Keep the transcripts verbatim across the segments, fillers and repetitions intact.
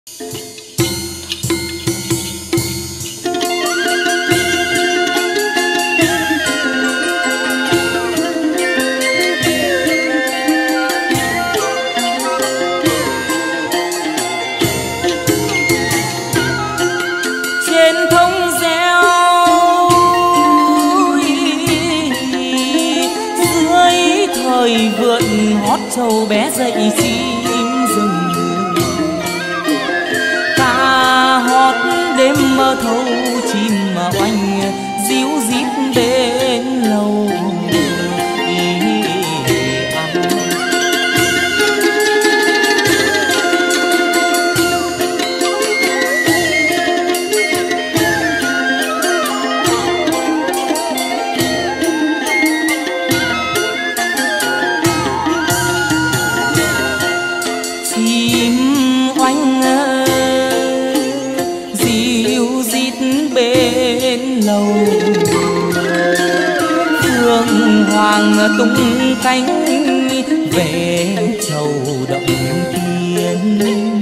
Trâu bé dậy chim rừng ca hót đêm mơ thâu chim mà oanh díu dít bên lầu. Hoàng tung cánh về chầu động thiên,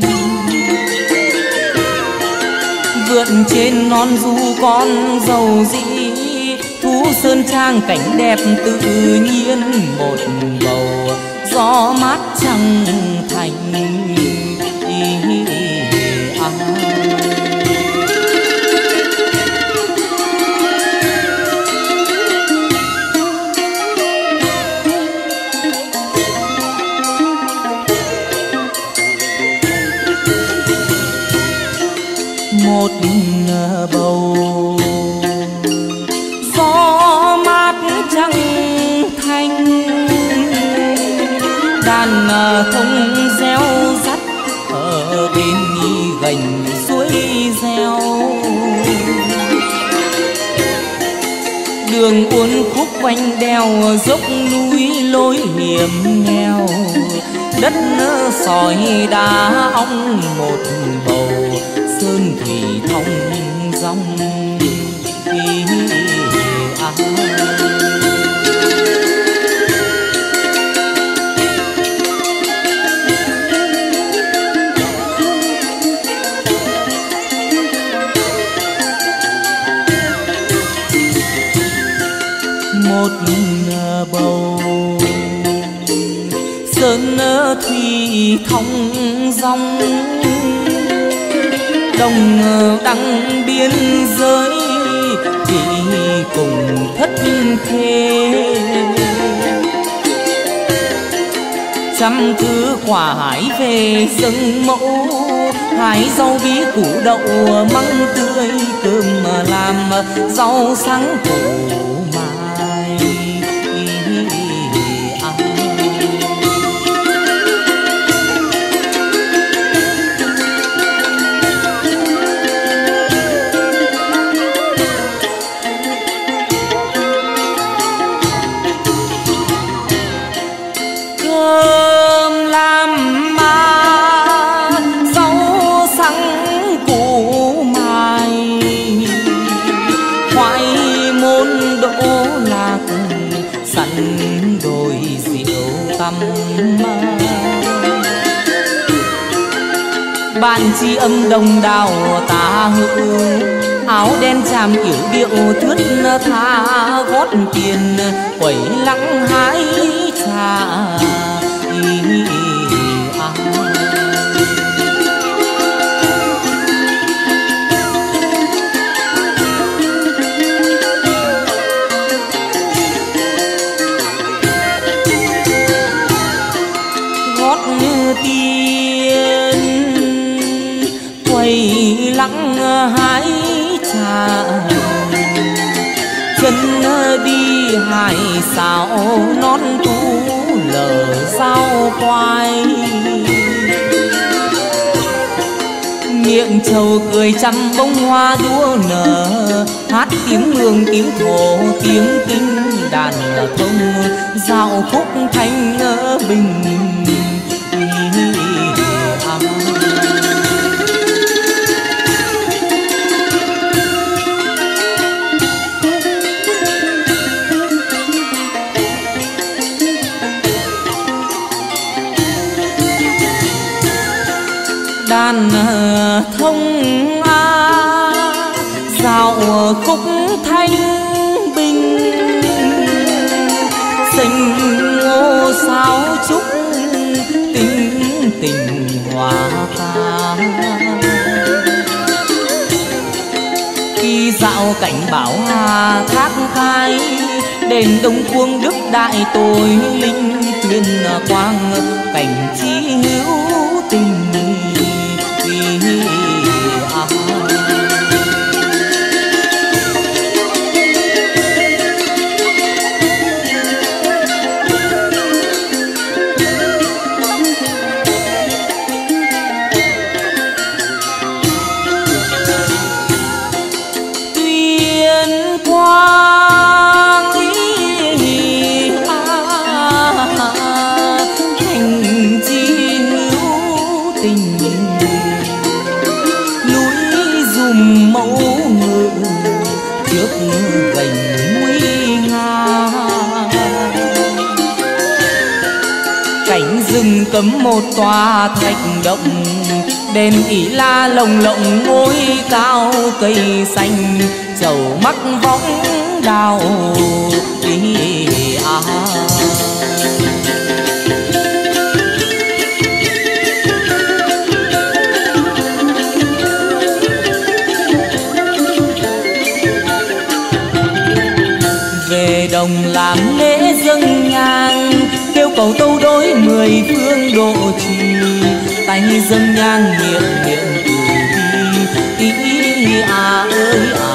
vượt trên non du con dầu dĩ thú sơn trang cảnh đẹp tự nhiên một bầu gió mát trăng thành à. Một bầu gió mát trăng thanh, đàn thông reo rắt ở bên gành suối reo. Đường uốn khúc quanh đèo dốc núi lối hiểm nghèo, đất sỏi đá ong một bầu sơn thủy thông dòng à. Một bầu sơn thủy thông dòng, đồng đăng biên giới thì cùng thất khê. Trăm thứ quả hái về rừng mẫu, hái rau bí củ đậu măng tươi, cơm làm rau sáng củ mai à. Bạn tri âm đồng đào ta hữu, áo đen chàm yểu điệu thướt tha gót tiền quẩy lặng hái trà à. Gót tiền quẩy lặng hái trà, chân đi hải xảo non tú lờ sao quay. Miệng trầu cười trăm bông hoa đua nở, hát tiếng mường tiếng thổ tiếng kinh đàn thông dạo khúc thanh bình à. Đàn thông a dạo khúc thanh bình xanh ngô sao chúc tình tình hòa ca. Khi dạo cảnh bảo hà thác khai đền đông cuông đức đại tội linh tuyên quang cảnh trí hữu tình vì à. Rừng cấm một tòa thạch động đền ỷ la lồng lộng ngôi cao cây xanh chầu mắc võng đào ý à. Về đồng làm lễ dâng nhang kêu cầu tâu đối mười phương độ trì tay dâng nhang miệng miệng từ bi ý à ơi à.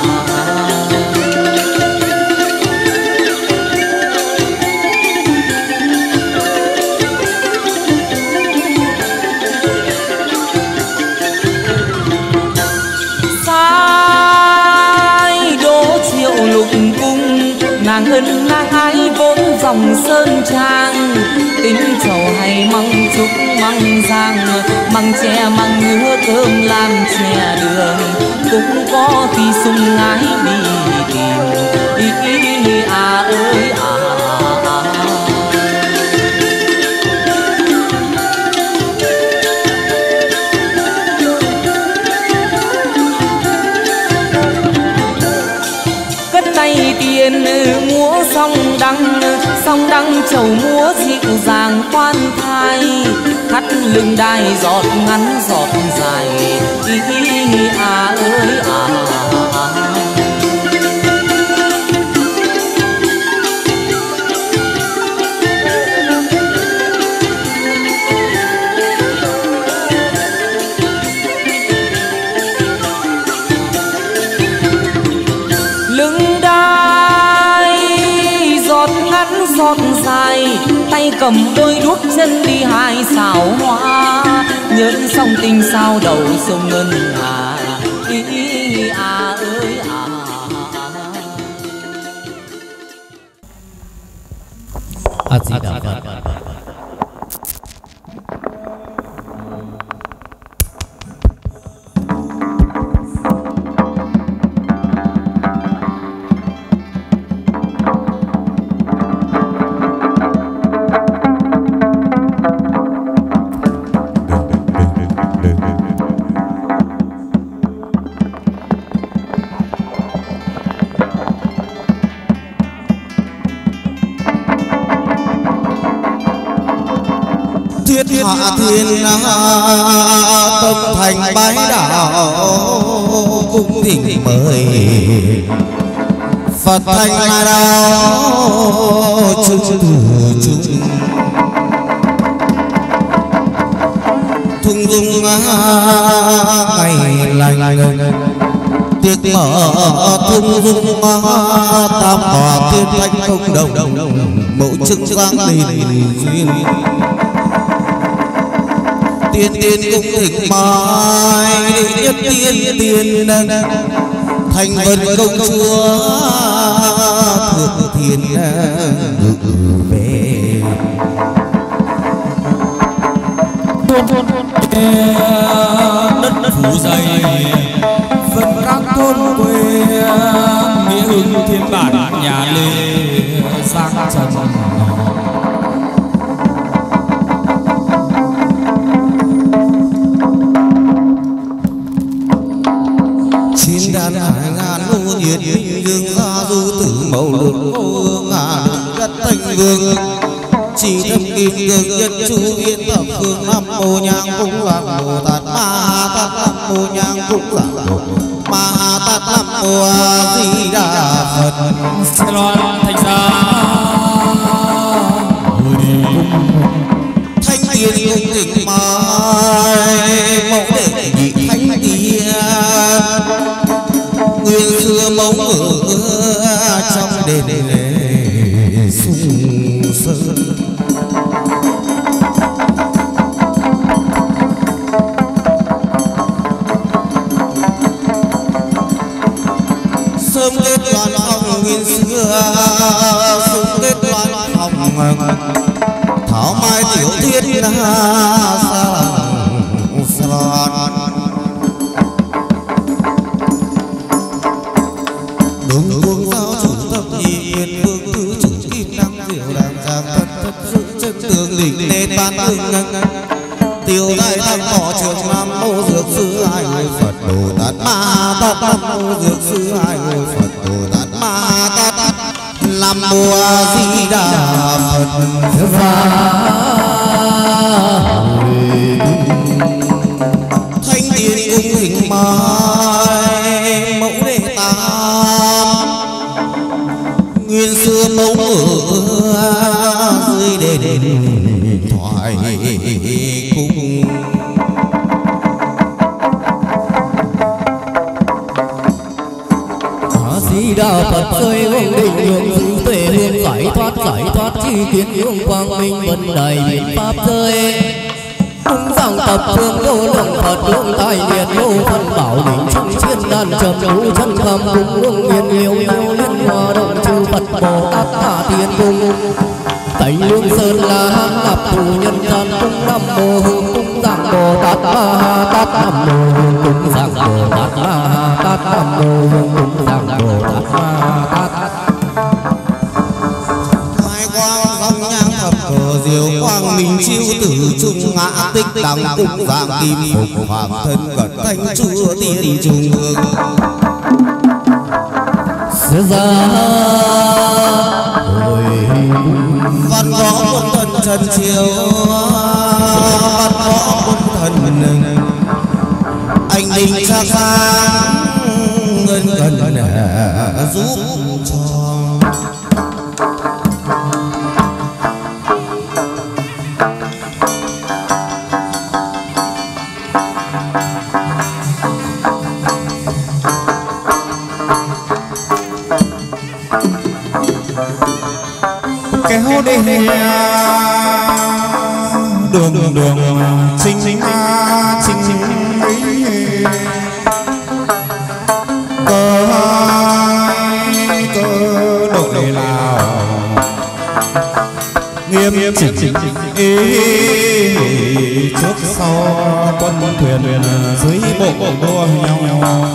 Sai đỗ triệu lục cung nàng ân nàng ái vốn dòng sơn trang tính trầu hay măng trúc măng giang măng tre măng ngứa cơm làm chè đường cũng có khi sung ái đi tìm ý ý à ơi à. Tiền múa song đăng song đăng chầu múa dịu dàng khoan thai thắt lưng đai giọt ngắn giọt dài ý ý à ơi à. Giọt dài tay cầm đôi đuốc chân đi hai xào hoa nhẫn song tình sao đầu sông ngân hà ý ý à ơi à. A Di Đà Phật. Hạ thiên tâm thành bái đạo cung thỉnh mời Phật thành đạo chứng tử chúng thung dung ngày lành tiệc mở thung dung tam tòa tiên thanh công đồng mẫu chứng giang đình duyên tiên tiên cung thỉnh mai nhất tiên tiên thành vân công chúa thượng thiên ngự về đất phủ dày phần các thôn quê nghĩa hưng thiên bản nhà lê sang trần đàn hải ngàn nô nhiệt dương gia du tử mẫu lượng ô ngà lượng đất thanh vương chỉ thâm kim cương nhất chu yên thập phương nam mô nhang cung giảng bồ tát ma tát nam mô nhang cung giảng bồ ma tát nam mô a di đà phật. Xe loan thành ra thanh tiên cung tịnh mai mẫu đệ nhị thanh tiên nguyên xưa mẫu ở trong đền lễ sung sơn. Sớm kết đoàn phòng nguyên xưa sớm kết đoàn phòng thảo mai tiểu thiên sa sa đúng cuồng giáo chủ thập nhị huyền vương tứ chủ kim đăng diệu đàng giang thật thật sự chân tường đỉnh nên ban hưng tiêu đại thăng bỏ trường nam mô dược sư hai người Phật Bồ Tát Ma Tát nam mô dược sư hai người Phật Bồ Tát Ma Tát nam mô A Di Đà Phật. Thanh tiên cung hình mai mẫu đệ tam nguyên xưa mẫu ở dưới đền thoại cung. A Di Đà Phật rơi hương định hương dữ tuệ hương giải thoát giải thoát chi kiến hương quang minh vân đại biện pháp rơi cung giảng tập phương vô lượng Phật hương tài liệt vô phân bảo đỉnh trung chiến đàn trầm vũ chân cầm cung hương nguyên liêu yêu liên hòa động chư Phật Bồ Tát Hạ Tiên Cung Tây Lương Sơn là hang lập thủ nhân gian cung nam mô hương cung giảng Bồ Tát Ma Ha Tát nam mô hương cung giảng Bồ Tát Ma Ha Tát nam mô hương cung giảng Bồ Tát Ma Ha Tát. Hai quang dòng nhang thập cờ diệu quang minh chiếu tử trung ngã tích đẳng cung giảng kim phục hoàng thân cận thanh chúa tiên trung hương Sư gia văn võ quân thần trần chiếu văn võ quân thần anh đình cha sang ngân cần giúp cho kéo đi đường đường đường chính chính chính chính cơ cơ đội Lào nghiêm chỉnh trước sau quân thuyền dưới bộ đua nhau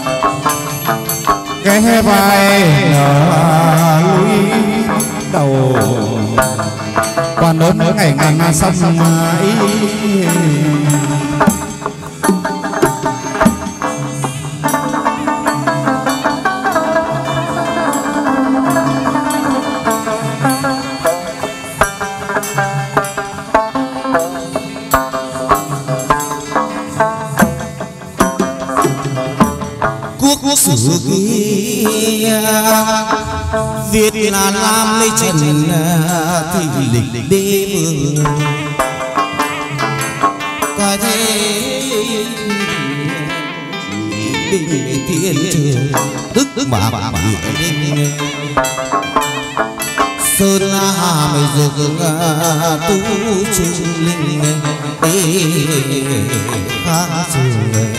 ghé vai núi đầu quan đốn mỗi ngày ngàn sông ý quốc sử kia Việt là Nam lấy trần thì lịch đế vương có thế định thiên trường tức mà địa linh sơn la mày rực tu trung linh kháng trường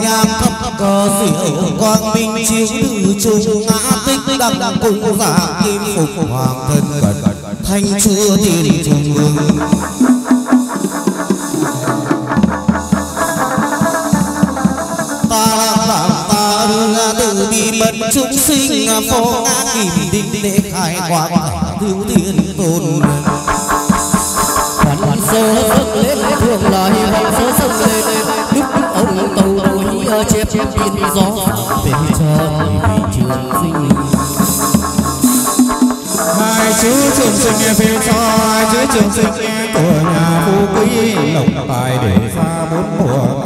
nhang thắp cờ diệu quang minh chiếu từ trung ngã tích đăng cung giả kim phục hoàng thân cận thanh chúa tiên trung ương. Ta làm ta từ bi bận chúng sinh phó ngã kim định để khai quang thiếu tiên tôn. Phật sơ dâng lên thường là hy vọng sơ dâng lên đức ông tàu núi chép biên gió về cho vì trường sinh. hai chữ trường sinh về cho hai chữ trường sinh của nhà phú quý lộc tài để ra bốn mùa.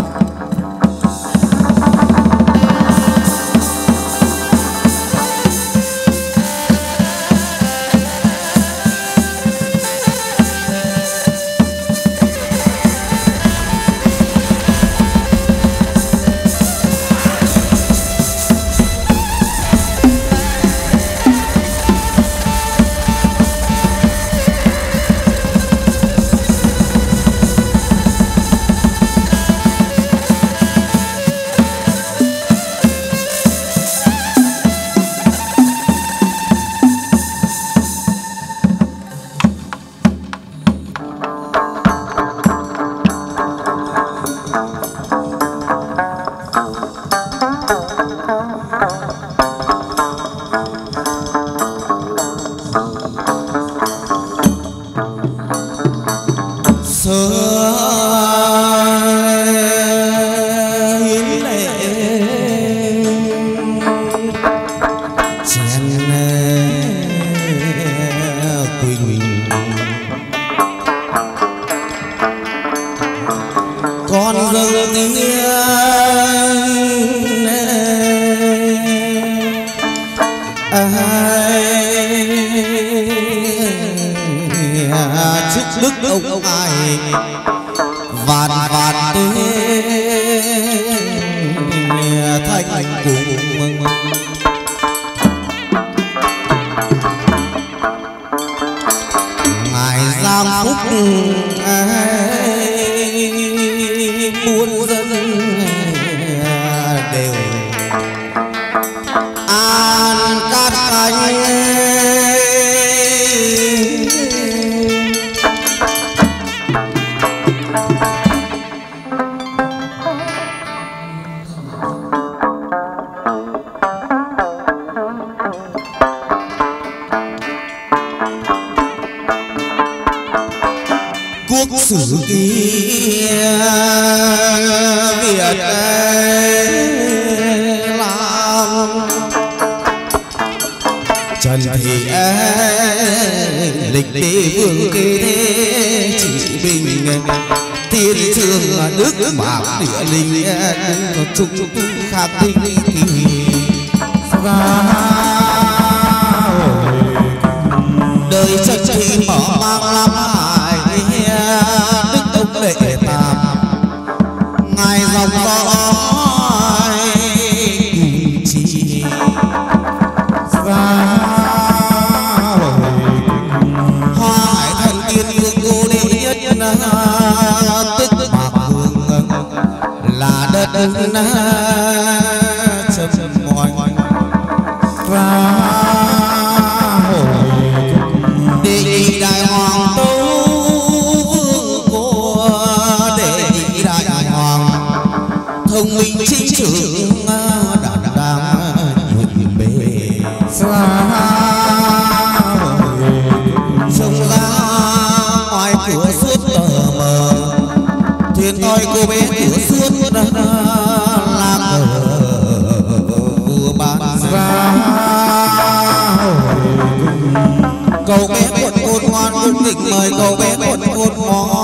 Cậu bé cuộn côn ngoan cung nghịch mời cậu bé cuộn côn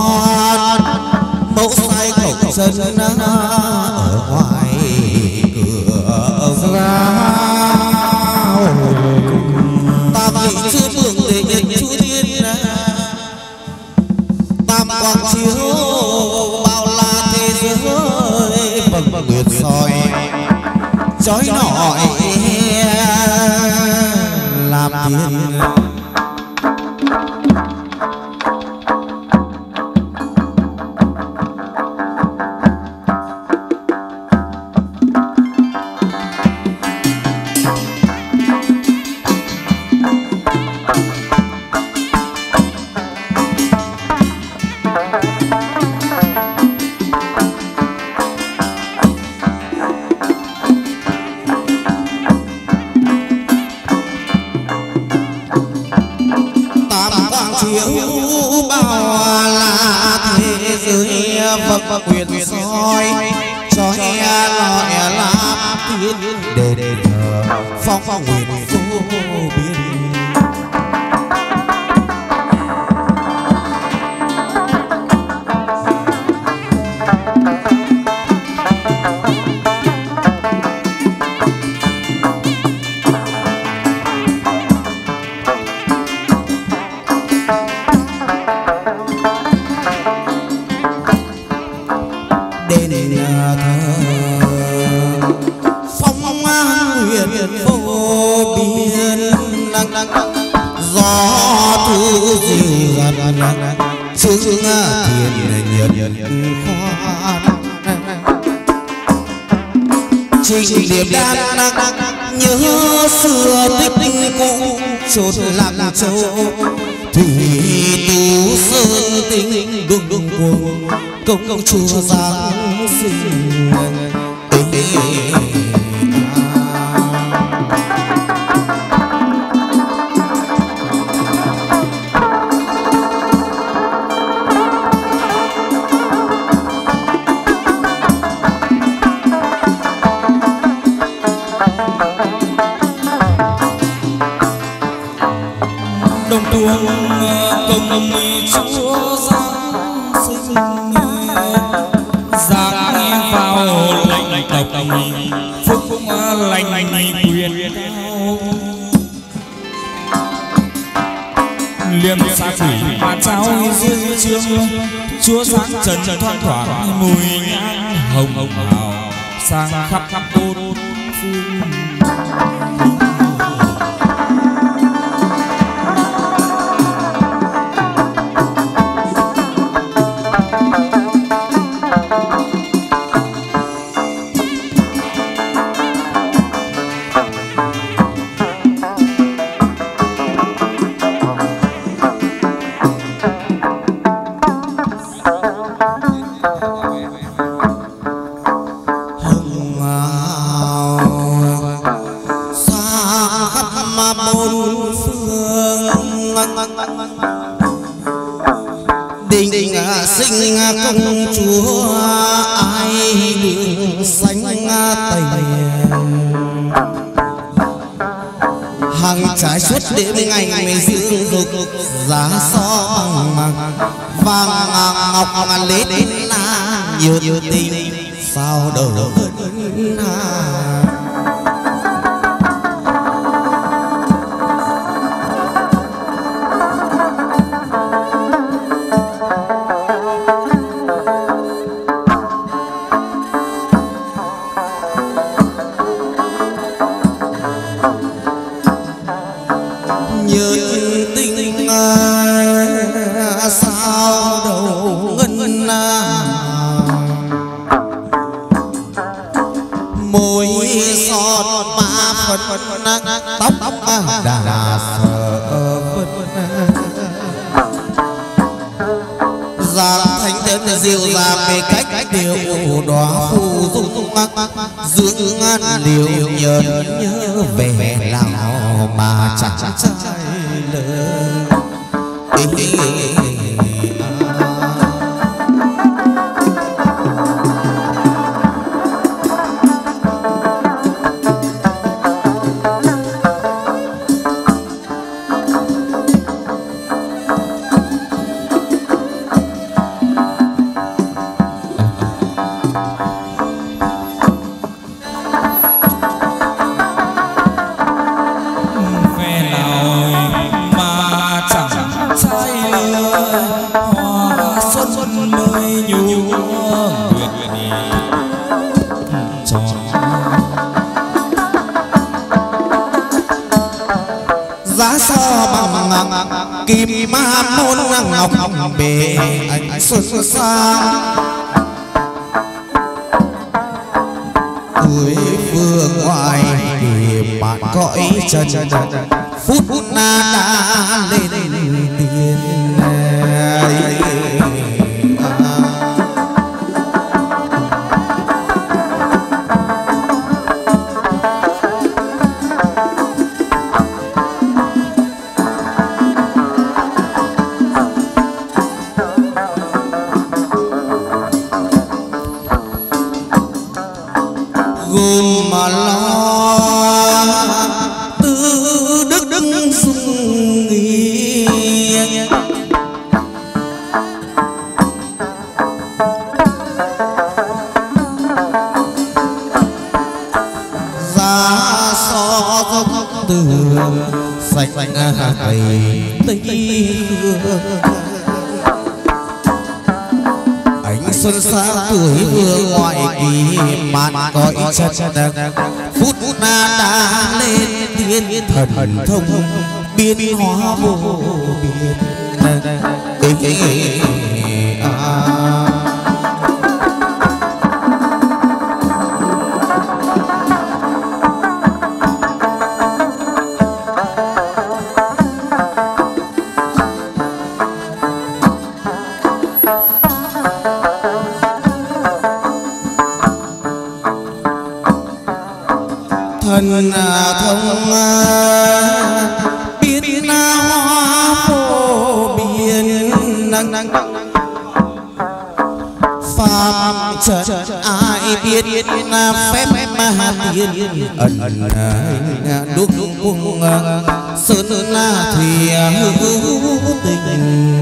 ngoan mẫu sai cổng sân ở ngoài cửa tam vị chưa tưởng để nhận chú tiên tam quang chiếu bao la thế giới bậc nguyệt soi chói nọi làm tiên. chiếu bao là thế giới vật quyền soi cho nghe nói là tiếng đền thờ phong phong nguyện vô biên. Chương thiền nhật khoan trình điểm đan nhớ xưa tích cũ chốn lạc châu thủy tú sơn tinh đùng đùng cuồng công công chùa giáng sinh. đồng tuồng công chúa giáng sinh giáng vào lệnh tộc phúc lành quyền cao liêm xa thủy mà trao dương trương chúa sáng trần thoang thoảng mùi nhang hồng hồng hào sang khắp khắp bốn phương. Đình sinh công chúa ai đường xanh tây hàng trái suốt đêm ngày ngày dương dục giá so bằng vàng ngọc lết na nhiều tình sao đầu vẫn sao đầu ngân môi son ba phần tóc đà sợ giang thanh tên diệu ra về cách điều đóa phù dung dưỡng liều nhớ nhớ về lào mà chẳng trai lớn. Giá so bằng kim ma môn ngọc bề anh xuân sang tuổi phương ngoài thì bạn cõi chân phút na đã lên tiền. gồm mà lo tư đức đức sung nghi ra so dốc từ sạch bầy tây hương ánh xuân sáng tuổi vừa ngoại kỳ mạn cõi chất phút na đã lên tiên thần thông biến hóa vô biên thần thông biến hóa vô biên năng pháp trận ai biết phép ma tiên ẩn đúc cung sơn thủy hữu tình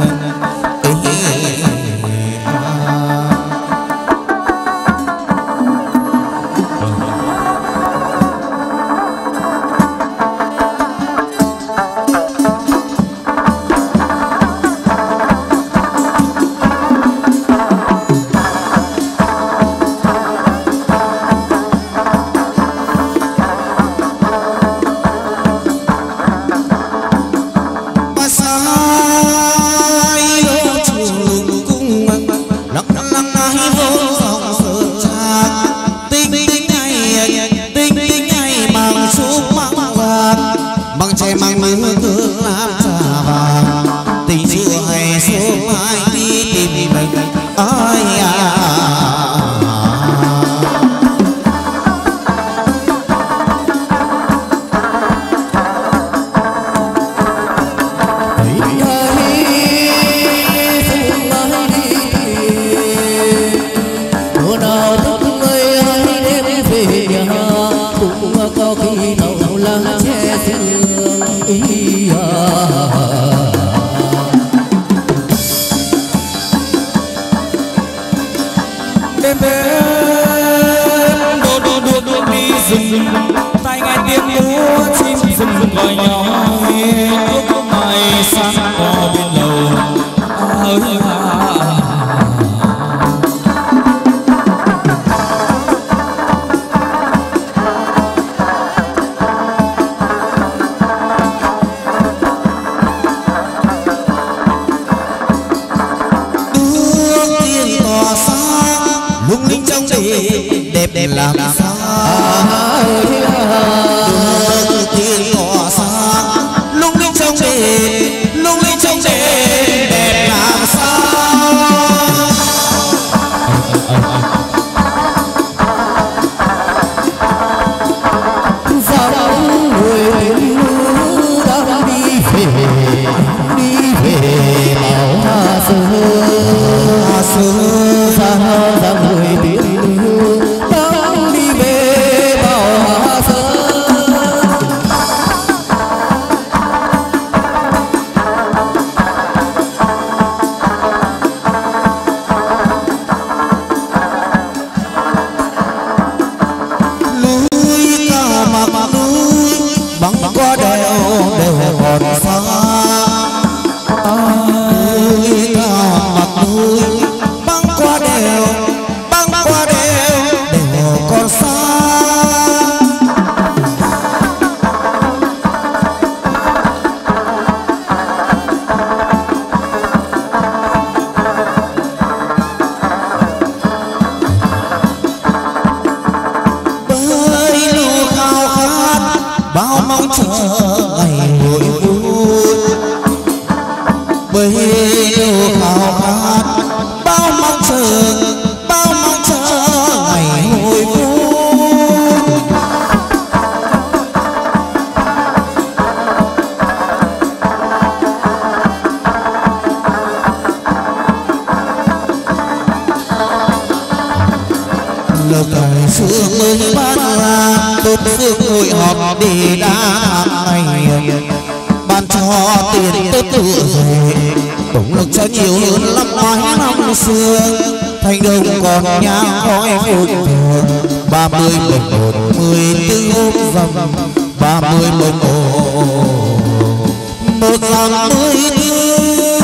sương giới ban bốn phương hội họp để đa tháng ngày ban cho tiền tết tự rồi động lực cho nhiều hơn lắm nói năm xưa thành đông còn nhang khói phục thường ba mươi mùng một mười tư hôm rằm ba mươi mùng một một rằm mười tư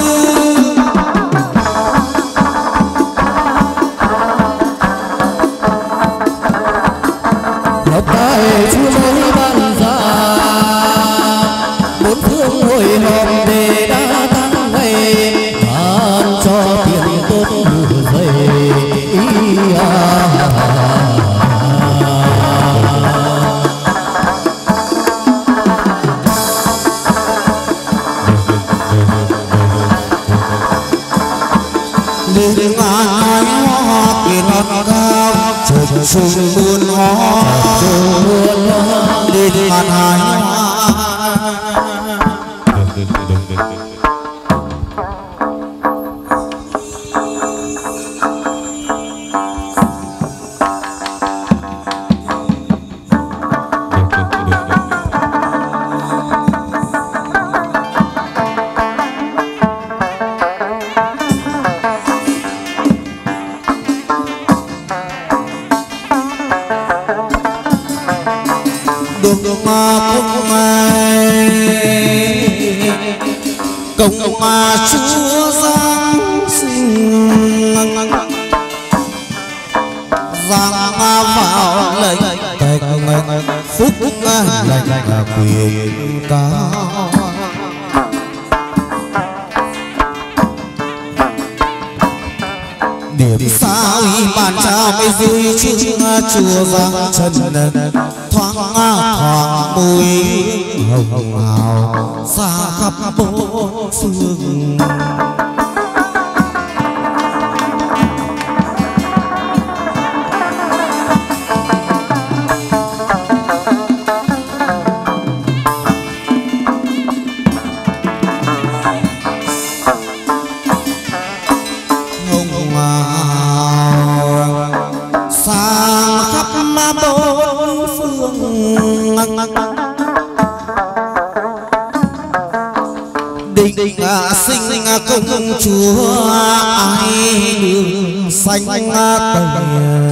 lộc tài chúa mới ban ra bốn phương hội họp để đã tháng ngày ban cho tiền tốt đủ dày ý à. lên ngàn hoa kỳ non cao trời sung buồn hoa lên ngàn hải hoa công mà chúa giáng sinh giáng vào lệnh thành phúc lệnh quyền cao điểm sao y bàn trao mấy vui chữ chùa giáng chân thoáng thoáng mùi hồng hào xa khắp bốn phương định sinh công chúa ai đường xanh tây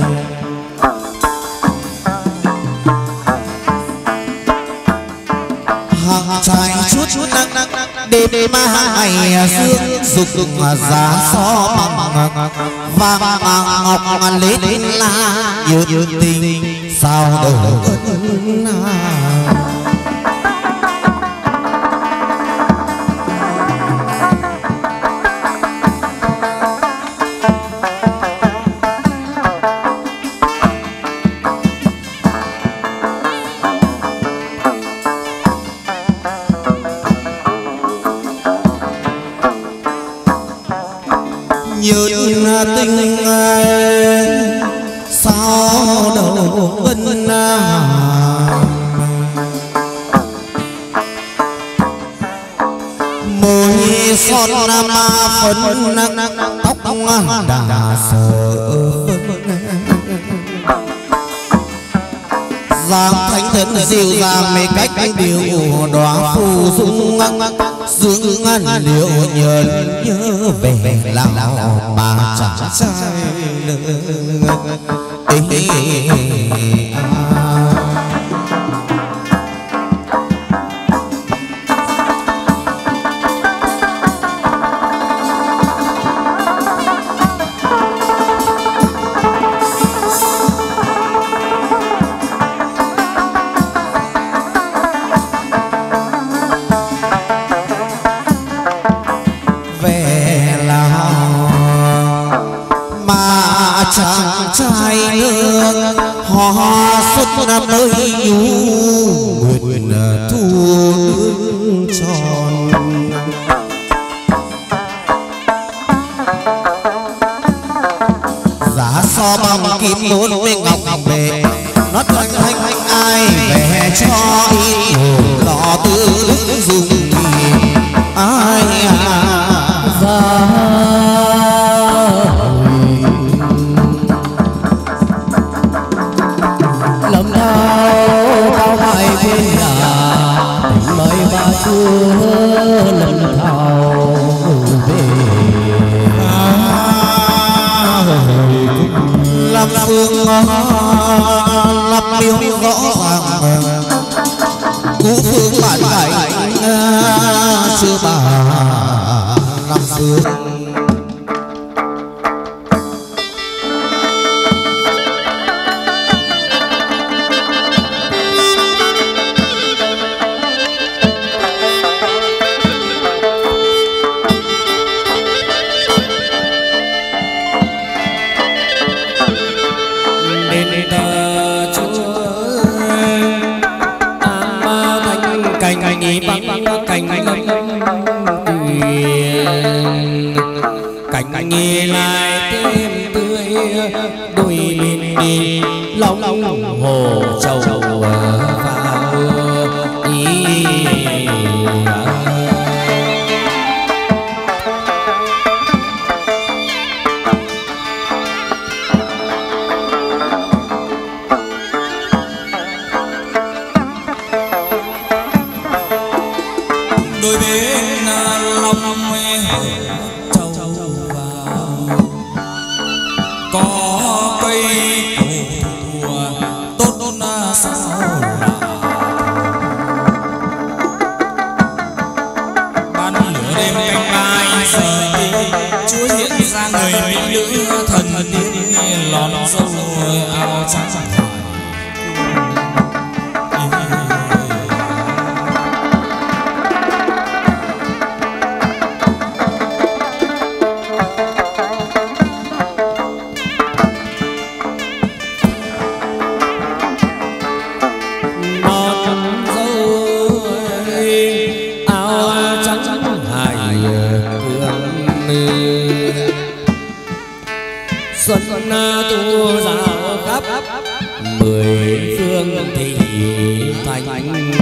hàng trai chút chút đêm mai dương dục dục giá gió bằng vàng ngọc lên la yêu tình sao đầu nhớ tình sao đầu ân môi son ma phấn tóc đà sợ giang thánh thần dịu dàng mấy cách điều đóa phù dung dương ngân liệu nhớ nhớ về lào mà chẳng sai chàng trai nước hoa xuất năm nơi nhu nguyện thu nước tròn giá so bằng kim bốn mươi ngọc về nó thanh thanh ai về cho ý lọ tư đức dùng ai giá miếu rõ ràng cũ phương bản cảnh xưa bà năm xưa. Cảnh nghe lại thêm tươi đôi bên đi lòng hồ trầu vào ý. đôi bên lòng hồ trầu vào có cây cổ thùa tốt sao ban lửa đêm canh mai giờ đi chúa hiện ra người mỹ nữ thần tiên lòn dâu áo trắng. Xuân tu dạo khắp mười phương thị thành,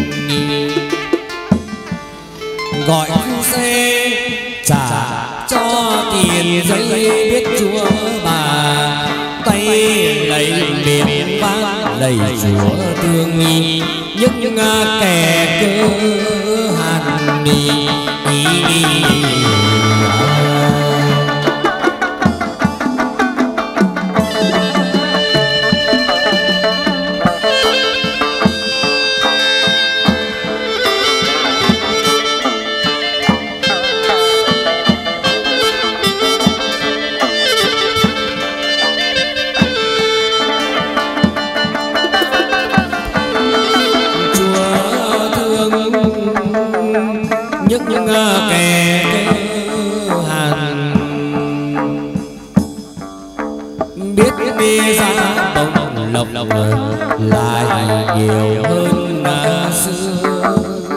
gọi phu xe trả cho tiền giấy biết chúa bà, tay lấy miệng vang lạy chúa thương nghi những kẻ cơ hàn đi. Những kẻ cơ hàn biết đi ra bông lộc lộc lại nhiều hơn xưa,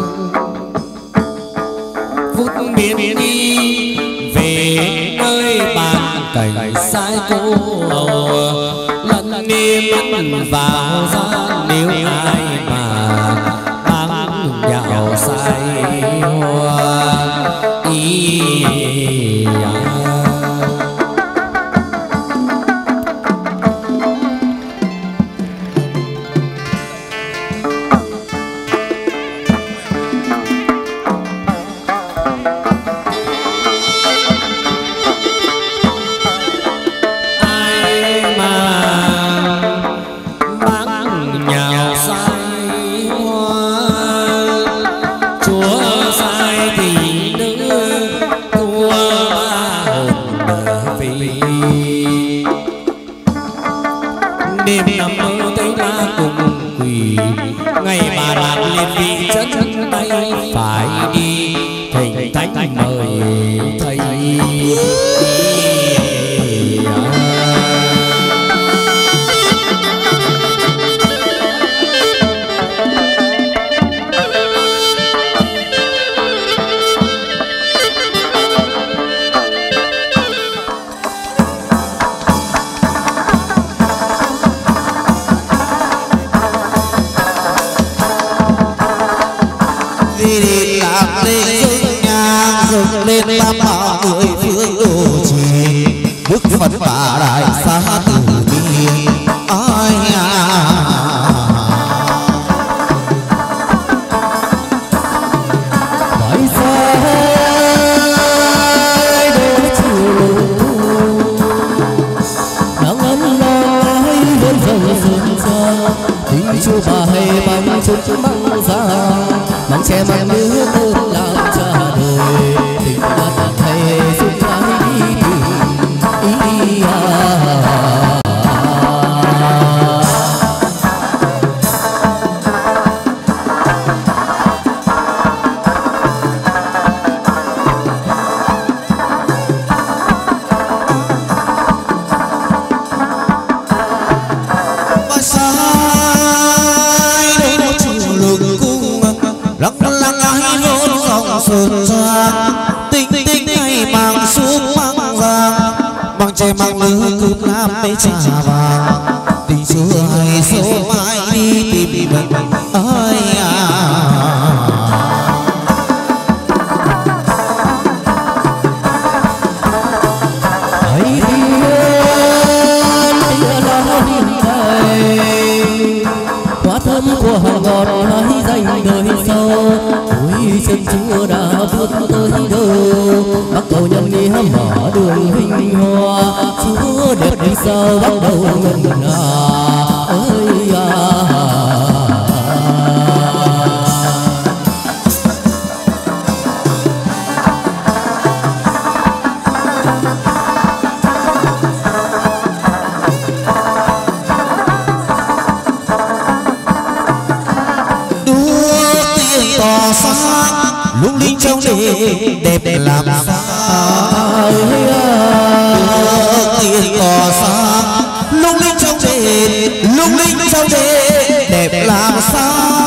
phút biến đi về nơi bàn cảnh sai cô lần đi mắt vào ra nếu ai mà bám dạo say hoa ý. Đêm nằm mơ thấy la cùng quỷ, ngày bà lạc lên vị chân tay phải đi thỉnh thánh mời thầy. Lên tam bảo mười phương đồ trì đức phật bà đại xa từ bi ai à. Tại sao đôi chiều nắng ấm nói với dòng sương xa tình chú bài bằng chút măng vàng măng che măng nước thơm làm cha đời tình đã thầy giúp trái đi tìm ý à. sơn trang tinh tinh hay mang xuống mang vàng bằng che mang lứa cướp nam mấy trà vàng tình xưa hay sâu mãi đi tìm mình ơi à. Của hàng ngọt hãy dành đời sau ôi chân chúa đã vượt tới đâu bắt cầu nhân đi mở đường vinh hoa chúa đẹp đi sao bắt đầu ngân hà ơi à. lung linh trong đêm đẹp đẹp làm sao tiền cỏ sáng lung linh trong đêm lung linh trong đêm đẹp làm sao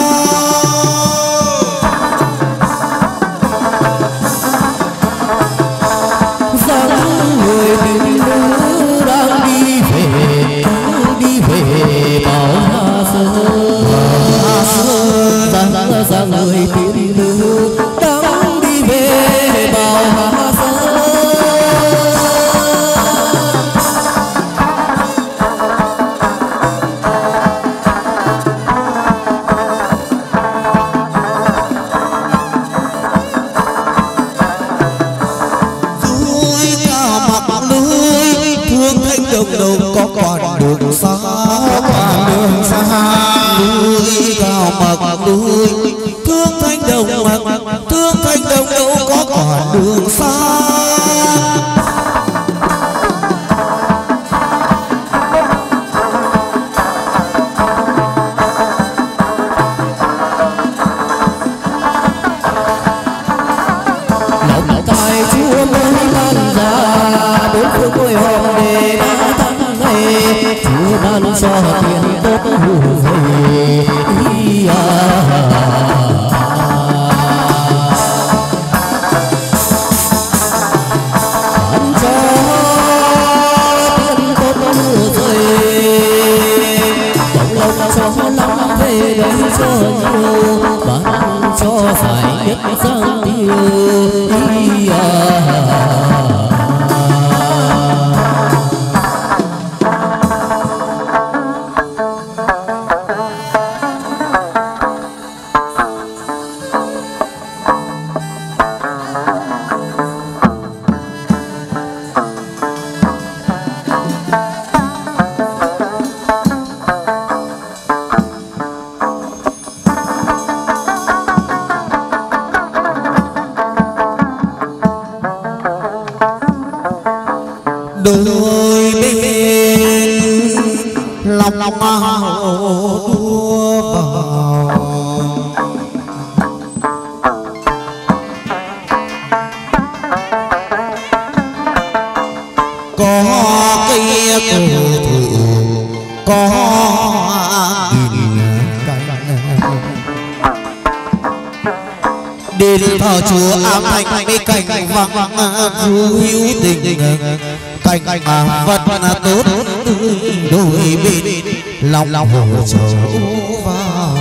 dáng người tình nữ đang đi về đang đi về bảo hoa sơn dáng dáng người tình nữ đang đi về bảo hoa sơn núi cao mặc lưới thương thanh đồng đầu có còn đường xa còn đường xa núi cao mặc lưới thương thanh đồng mặc thương thanh đồng đâu có còn đường xa lòng tài chúa mới ban ra bốn phương ngôi hòm để đã tháng ngày chúa ban cho tiền tốt hữu về cho nhiều bán cho phải nhất giang tiêu đôi bên lòng lòng màu đua vào có cây cổ thụ có nghìn cành đến thờ chùa ám thanh mấy cành vắng du hữu tình cành mà vật là tốt đôi bên lòng lòng hồ trầu vào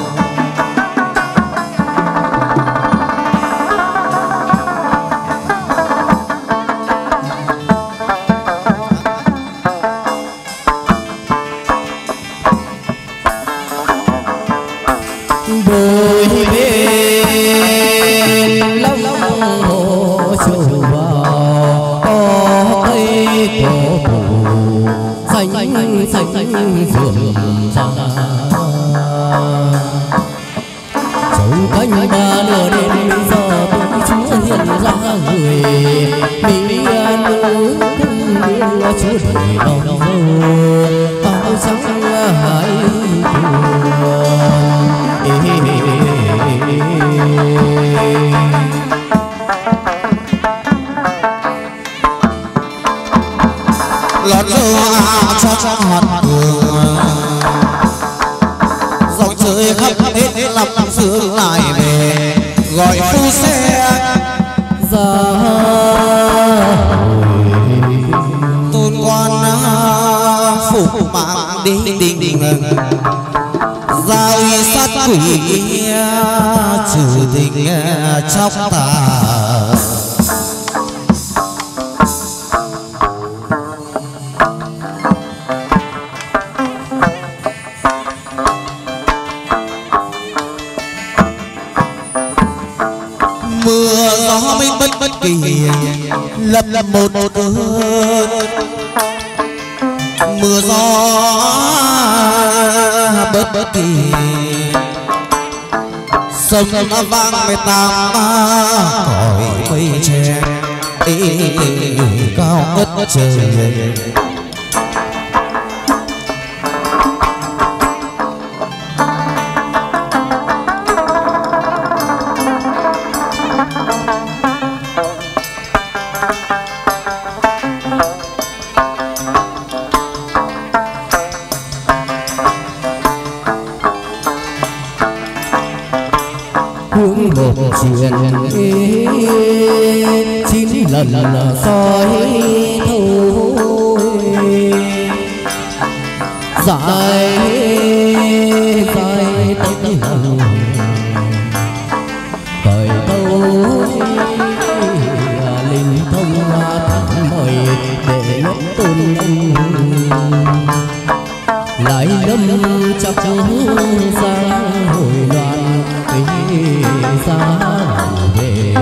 đôi bên lòng lòng hồ trầu vào có cây cổ thụ xanh xanh xanh vườn ra ơi khắp hết lòng sướng lại về gọi phu xe ra tôn quan phục mạng đi đình đình giao y sát quỷ trừ tình chóc tà mưa gió mênh bất bất kỳ lập lập một một cơn mưa gió bất bất kỳ sông vang mây tam cõi mây che cao ngất trời hướng một chuyện chín lần là soi thôi dài dài tới lòng thời đâu linh thông thẳng mời để mất tôn lại lâm chắc giang hồi loạn ra về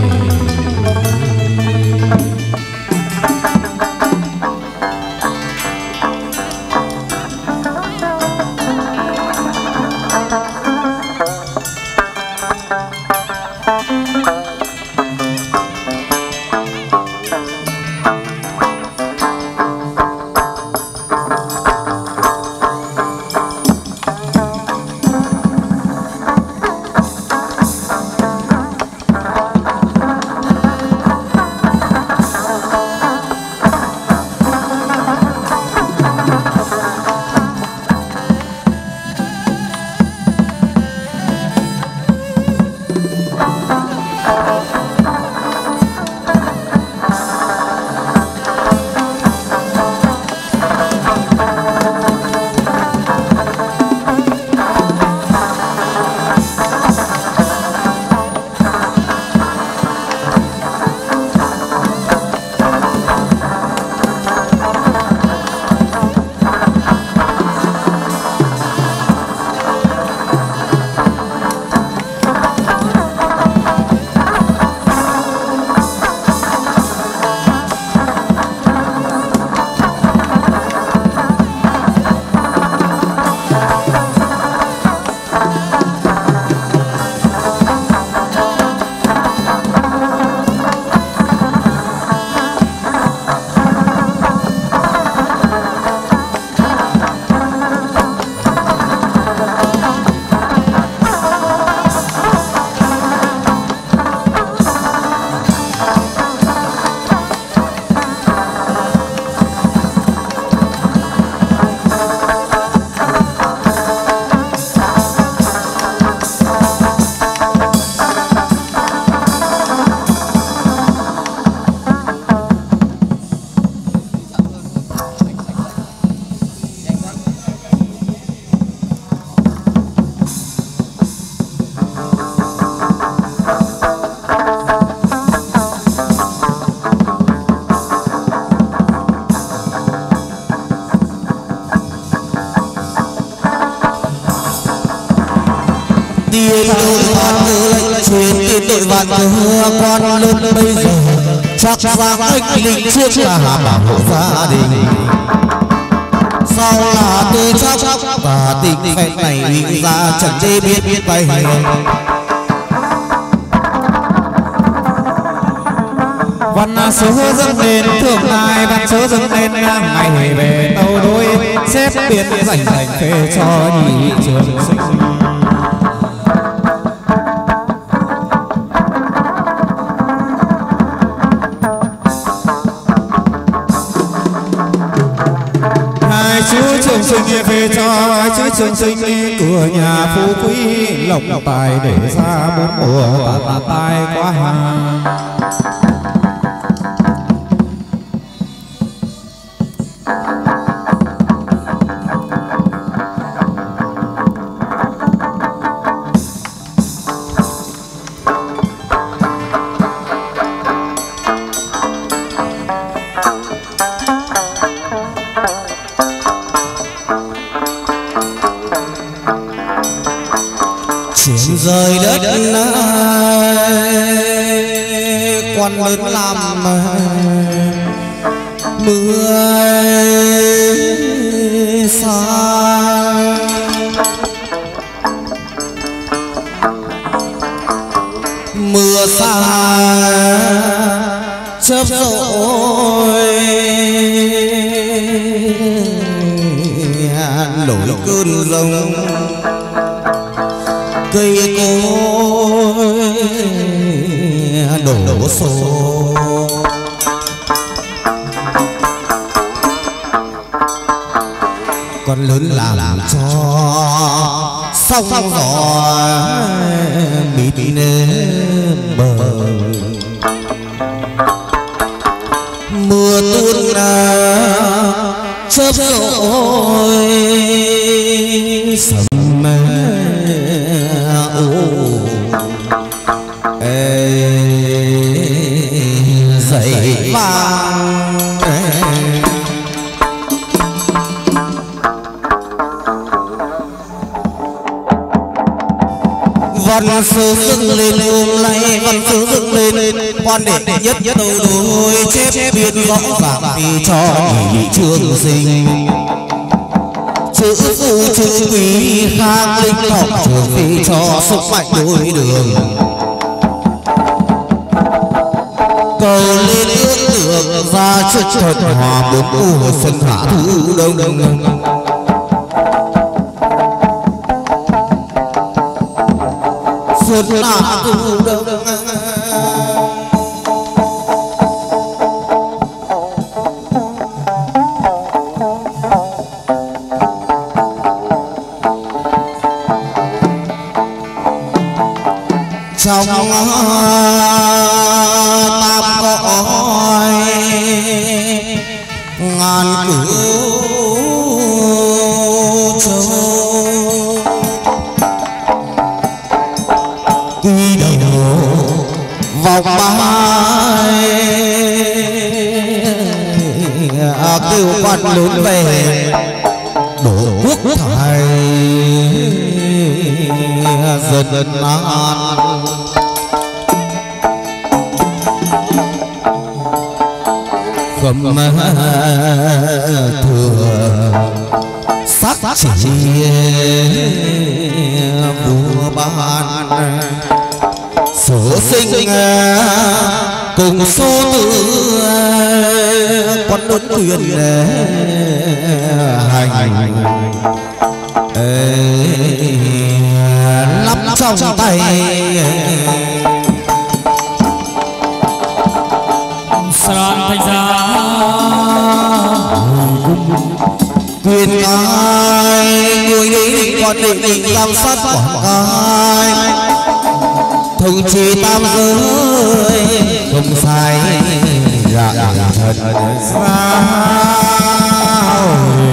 đội vạn thừa quan lớn bây giờ chắc rằng anh linh trước là bảo hộ gia đình sau là tôi chắc và tình phép này uy ra chẳng chê biết biết bay văn số dâng lên thường ngày văn số dâng lên ngày về tàu đôi xếp tiền dành dành phê cho nhị trường sinh chú trường sinh phê cho hai chữ trường sinh cửa nhà phú quý lộc tài để ra bốn mùa tạt tai quá hàng. rời đất quan lớn làm mưa xa, mưa xa chớp rồi nổi cơn giông, cây cối đổ xô, con lớn làm, làm cho sóng gió mịt bờ, mưa tuôn chớp rồi sầm dậy vang văn sứ dựng lên ôm lấy văn sứ dựng lên quan đệ nhất nhất đầu đôi chép biên rõ ràng vì cho nghị trường sinh chữ phụ chữ quý khang linh học trường phi cho sức mạnh đôi đường cầu lên ước tưởng ra trước trận hòa bốn mùa xuân hạ thu đông đông xuân hạ thu đông trong tam cõi ngàn cửu châu quy đầu vào vai kêu quan lớn về đổ quốc thầy dần dần an không thừa sắc chỉ vua ban số sinh cùng số tử quan lớn quyền hành lắm trong tay Sàn thành ra quyền ai người đi còn định định giám sát quản cai thông trì tam giới không sai dạ thật sao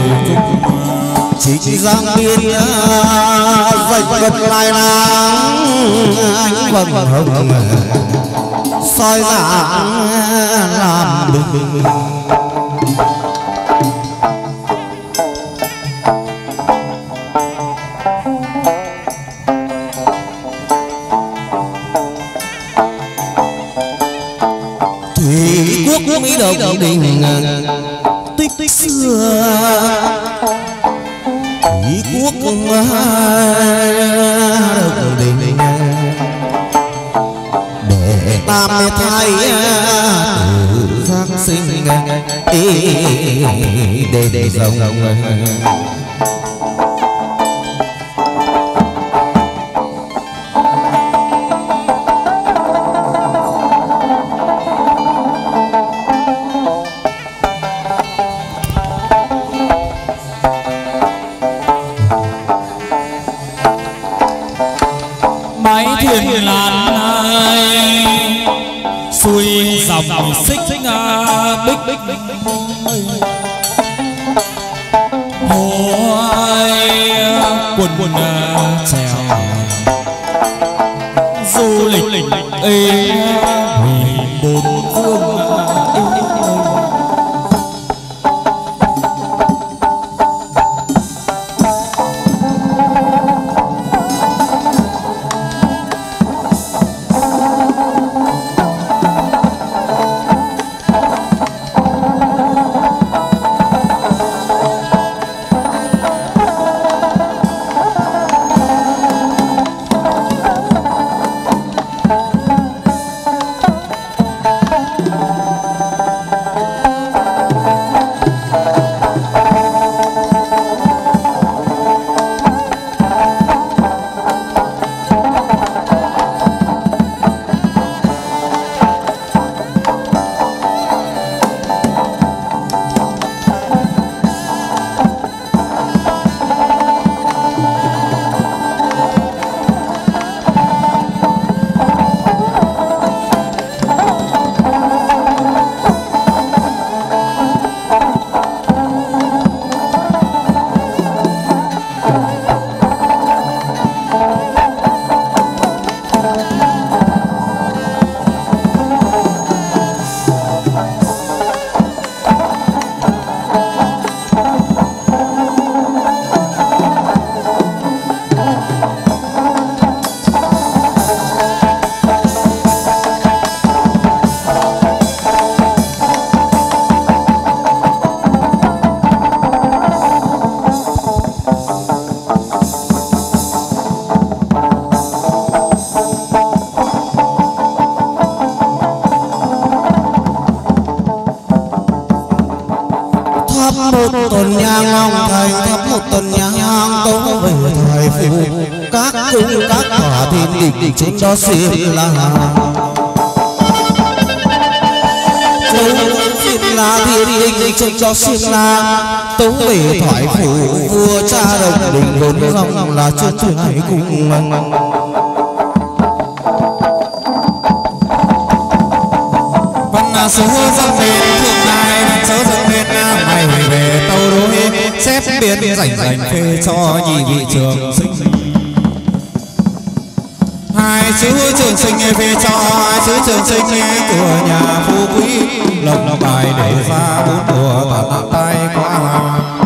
chỉ giang biên dạy vật lại nắng ánh vầng hồng soi dạng làm bình thủy quốc mỹ đồng đình tích tích xưa thủy quốc đồng đình để tam thái từ giáng sinh để để rồng mái thuyền làn ai xuôi dòng xích bích bích hoài quần quần trèo du lịch ê bốn phương. một tuần nhang long thành thắp một tuần nhang tấu về thời phụ các cung các hỏa thiên địch trên đó xin là xin là thiên địch trên đó xin là tấu về thoại phụ vua cha đồng đình vốn dòng là chân thượng hải cung số dân bên thượng đài số dân bên mày về tàu đối xếp biến rảnh rảnh phê cho nhị vị trường sinh hai chữ trường sinh phê cho hai chữ trường sinh của nhà phú quý lộc lộc bài để ra bốn mùa tạt tạt tay qua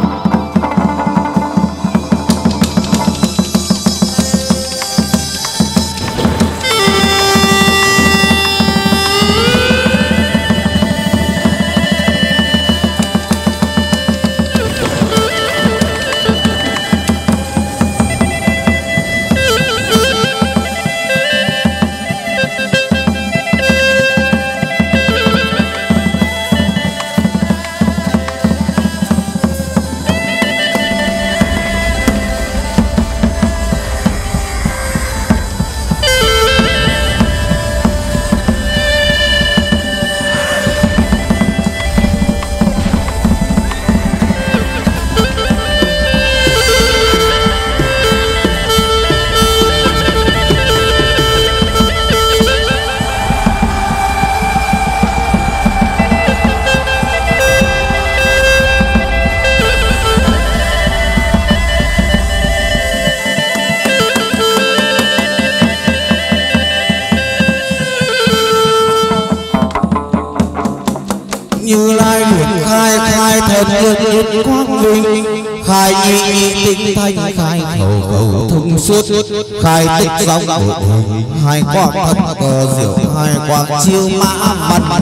Như Lai luyện khai khai thần lực quang vinh khai nhị nhị tinh thanh khai khẩu khẩu thông suốt khai tích dòng hai quang thân cờ diệu hai quang chiêu mã mặt mặt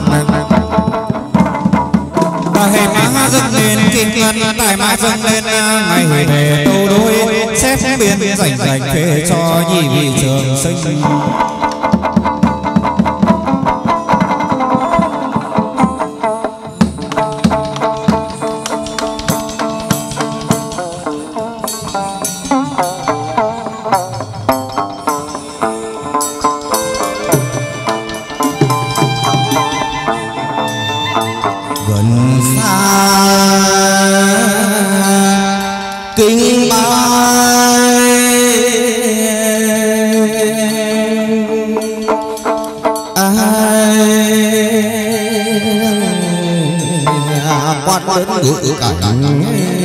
đại mã dâng lên kinh ngân đại mã dâng lên ngày về tâu đối xếp biến rảnh rảnh phê cho nhị vị trường sinh kinh bái ngự cảnh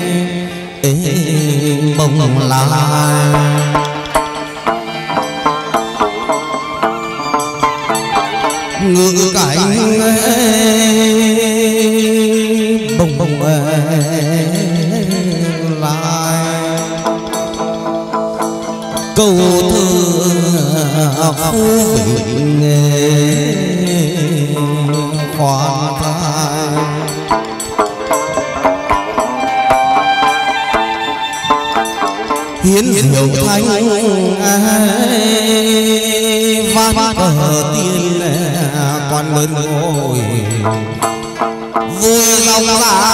bông lai ngự cảnh bông bông lai câu thơ phú bình khoan thai hiến diệu thanh vang cờ tiên quan lớn ngồi vui lòng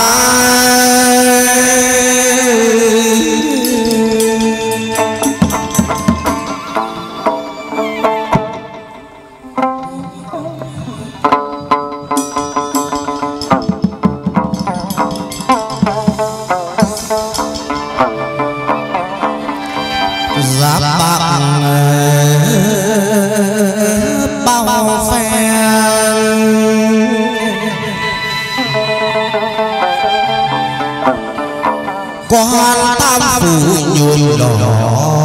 giáp bạc bao phen quan tam phủ nhuộm đỏ